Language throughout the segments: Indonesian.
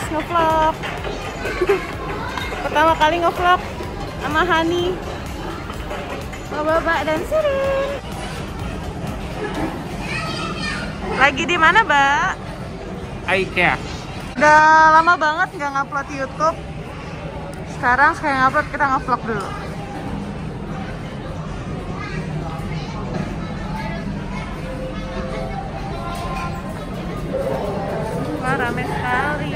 ngevlog. Pertama kali ngevlog sama Hani, Bapak dan Sirin. Lagi di mana, Mbak? IKEA. Udah lama banget nggak ngupload YouTube. Sekarang saya ngupload, kita ngevlog dulu. Wah, rame sekali.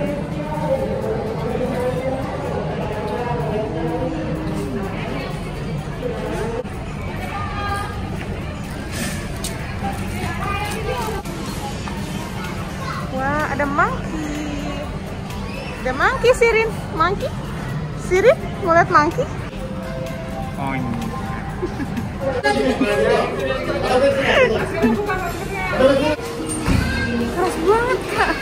Wah, ada monkey. Ada monkey, Sirin. Monkey? Sirin, mau lihat monkey? Oh, ini. Keras banget, Kak.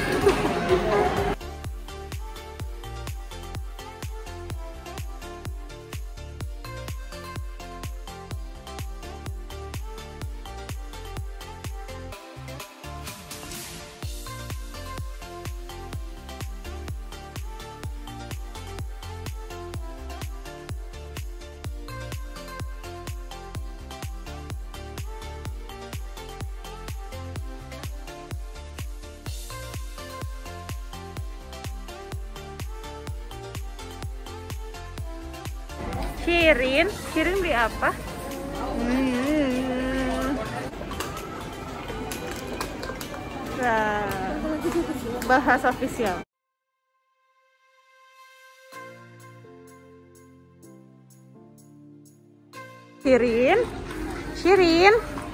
Sirin beli apa? Nah, bahasa official. Sirin.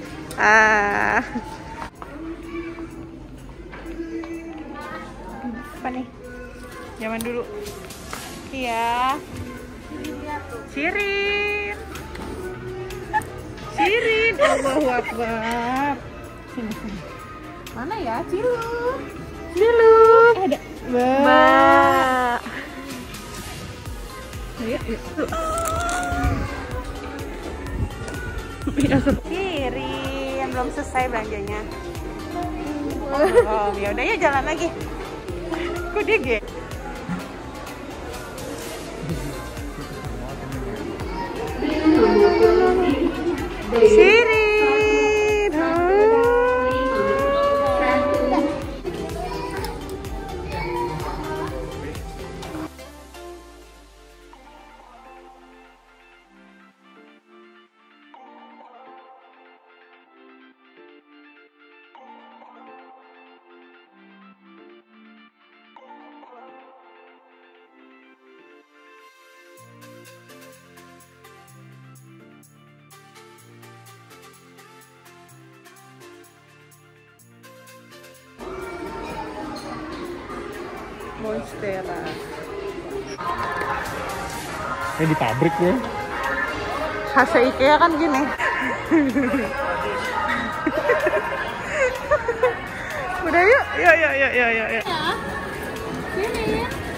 Apa nih? Zaman dulu. Iya. Sirin, Allahu Akbar. Sini. Mana ya, Ciluk? Ada. Mbak. Ayo. Sirin, belum selesai belanjanya. Oh, ya udah ya, jalan lagi. Kok dia gede? Sirin. Monstera. Ini di pabrik ya. Khas IKEA kan gini. Udah yuk. Ya. Sini.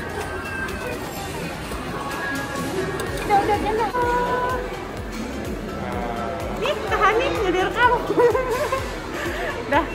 Udah enak. Nih, Kak Hani ngedir kamu. Dah.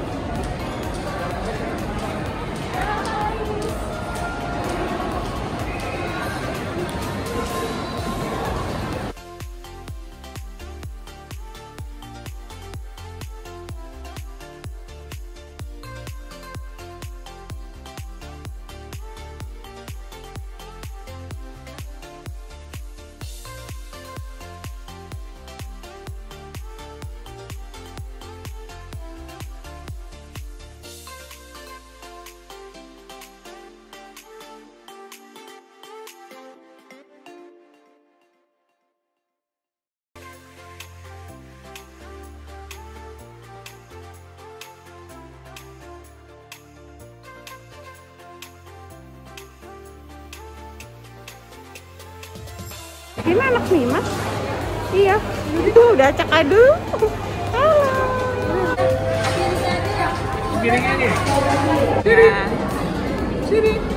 Ini anak Mimas? Iya. Itu udah acak adu. Halo. Piringnya nih. Sini.